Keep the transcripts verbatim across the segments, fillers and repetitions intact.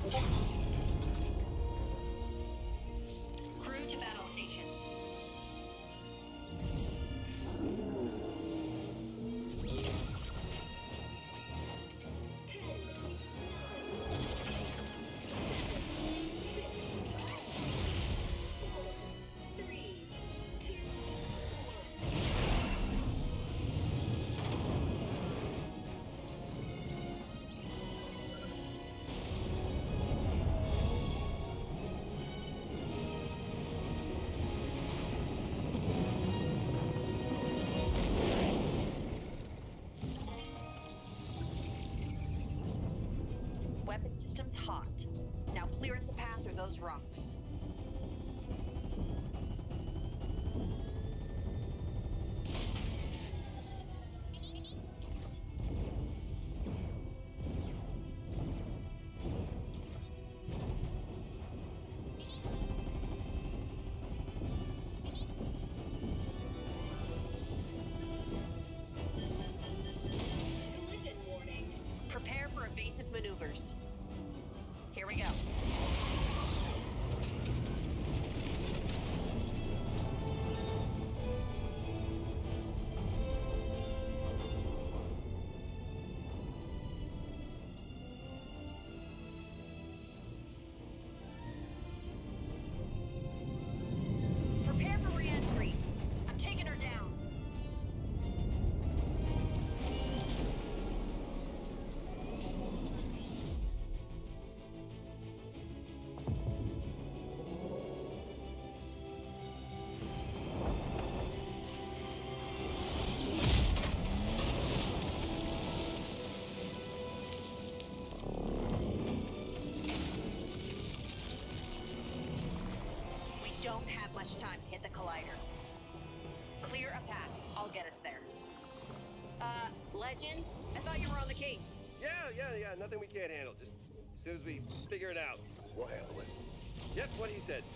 Crew to battle stations. Weapon systems hot. Now clear us a path through those rocks. Collision warning. Prepare for evasive maneuvers. Here we go. Prepare for re-entry. I'm taking her down. We don't have much time to hit the collider. Clear a path. I'll get us there. Uh, Legend? I thought you were on the case. Yeah, yeah, yeah, nothing we can't handle. Just as soon as we figure it out, we'll handle it. Yep, what he said.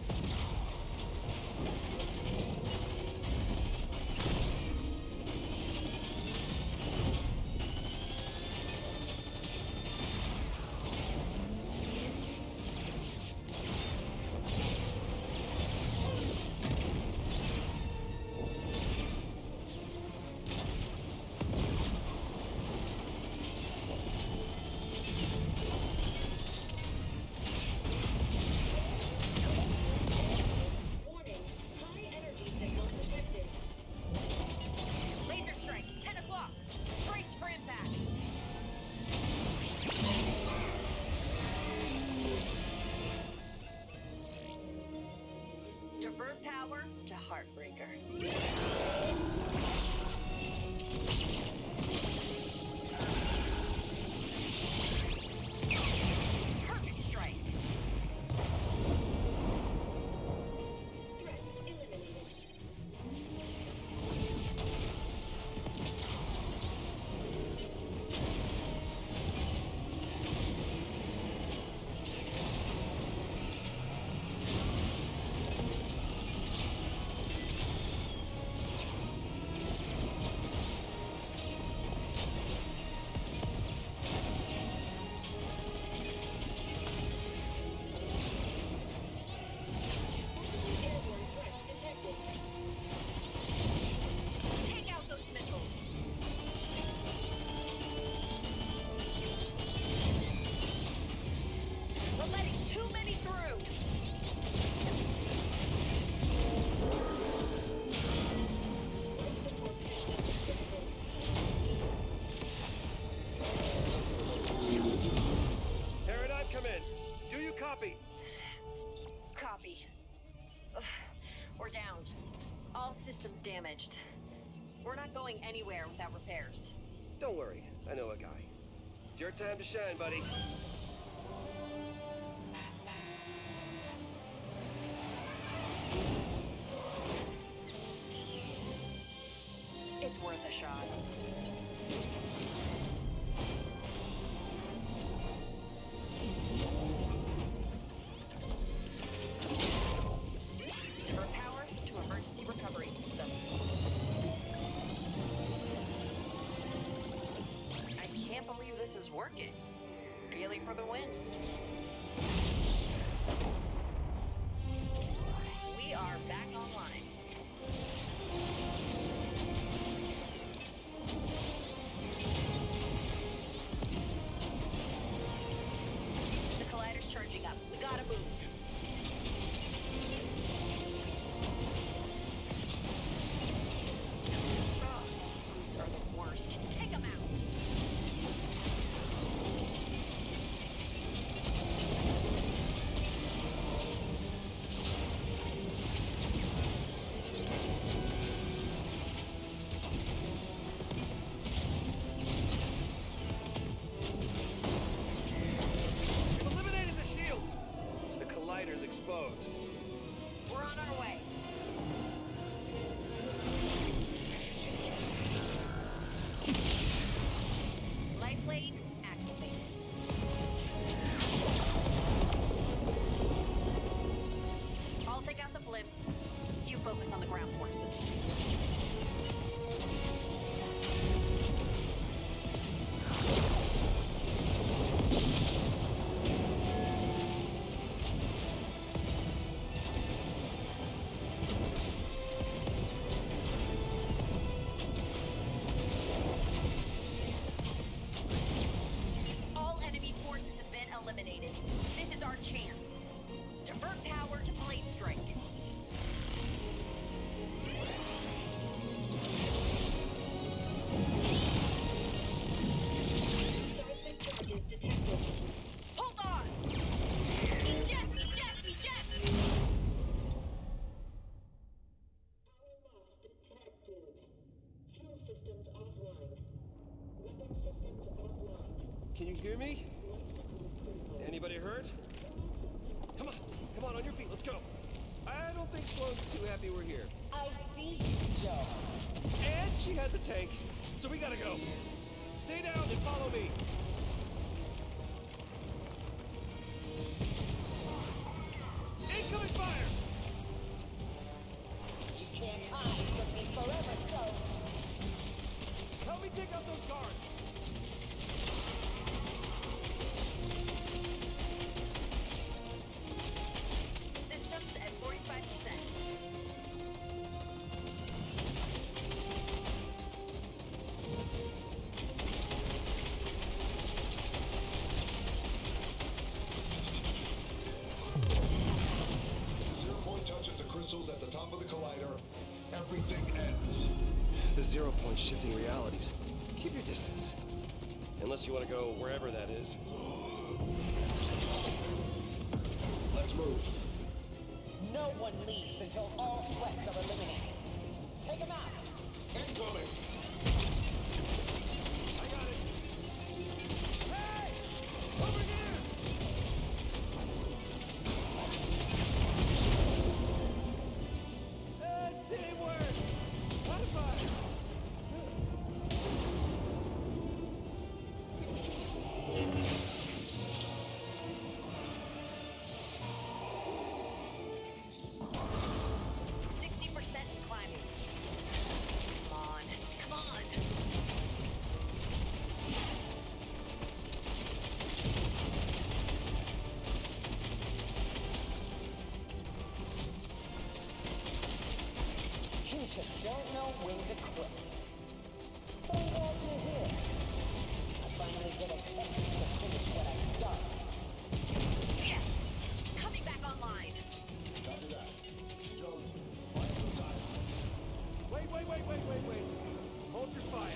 Warning. High energy signal detected. Laser strike. ten o'clock. Brace for impact. Divert power to Heartbreaker. Perfect strike. Threat eliminated. Airborne threat detected. Take out those missiles. We're letting too many through. Life support system disabled. Paradigm, come in. Do you copy? Copy. Ugh, we're down. All systems damaged. We're not going anywhere without repairs. Don't worry, I know a guy. It's your time to shine, buddy. It's worth a shot. Divert power to emergency recovery system. I can't believe this is working. Really for the win. We are back online. The collider's charging up. We gotta move. Ugh, fruits are the worst. Take them out. We've eliminated the shields. The collider's exposed. We're on our way. Light blade activated. I'll take out the blimps. You focus on the ground forces. All enemy forces have been eliminated. This is our chance. Divert power to blade strike. Hold on! Eject! Eject! Eject! Power loss detected. Fuel systems offline. Weapon systems offline. Can you hear me? Anybody hurt? Come on, come on, on your feet, let's go. I don't think Sloane's too happy we're here. I see you, Joe. And she has a tank, so we gotta go. Stay down and follow me. Incoming fire! You can't hide from me forever, Joe. Help me take out those guards. Systems at forty-five percent. The zero point touches the crystals at the top of the collider. Everything ends. The zero point shifting realities. Keep your distance. Unless you want to go wherever that is. Let's move. No one leaves until all threats are eliminated. Take them out. Incoming. I got it. Hey! Over here! Uh, teamwork! High five! sixty percent climbing. Come on. Come on. You just don't know when to quit. But I'm glad you're here. I finally get a chance to finish what I started. Yes! Coming back online. Copy that. Jones, find some time. Wait, wait, wait, wait, wait, wait. Hold your fire.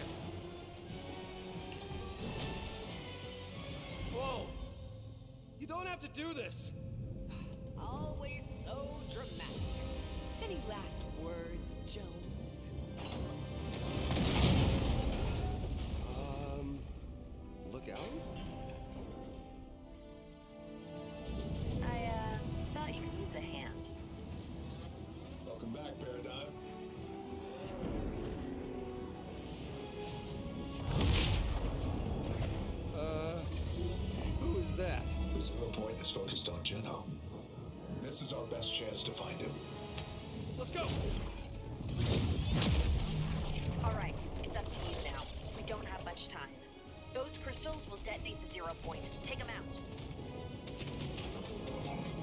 Sloane! You don't have to do this! Always so dramatic. Any last words, Jones? Um... Look out? I, uh, thought you could use a hand. Welcome back, Paradigm. Uh... Who is that? The zero point is focused on Geno. This is our best chance to find him. Let's go! All right, it's up to you now. We don't have much time. Those crystals crystals will detonate the zero point. Take them out.